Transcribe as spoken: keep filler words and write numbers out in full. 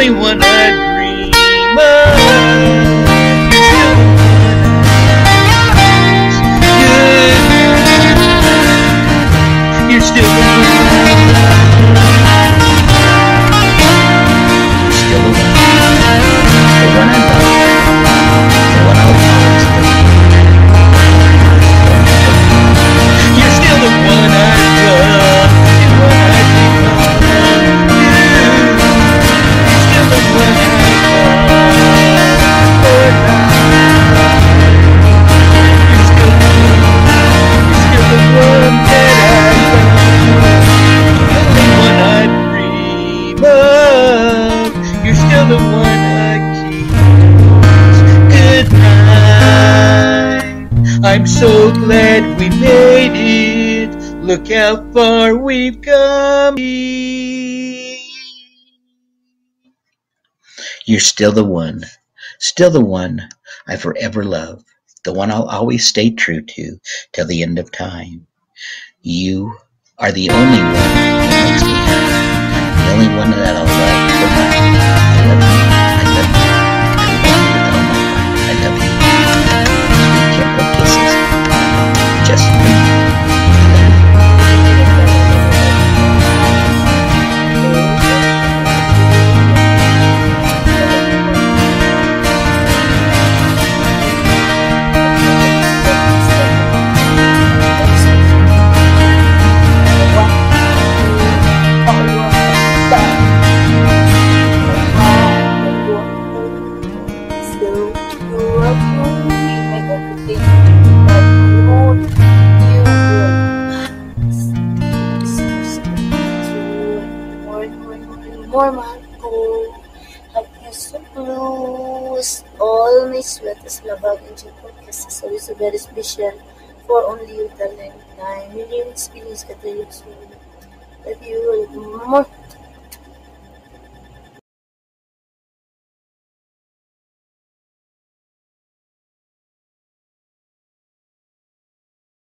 only one I dream of. You're still the one. You're still the one. The one I love. The one I'll always be. You're still the one I love. The one I dream of. You're still the one I love. For life. You're still the one. You're still the one that I love. The one I dream of. You're still the one I keep. Good night. I'm so glad we made it. Look how far we've come. You're still the one. Still the one I forever love. The one I'll always stay true to till the end of time. You are the only one that makes me happy. The only one that I'll love for life. I love you. I love you. I love you with all my heart. I love you. Sweet gentle kisses. Just for you. More mahal ko at gusto blues. All my sweat is labag in your podcast is always so very special for only you talent. Nine million experience ka tayo. So, love you more.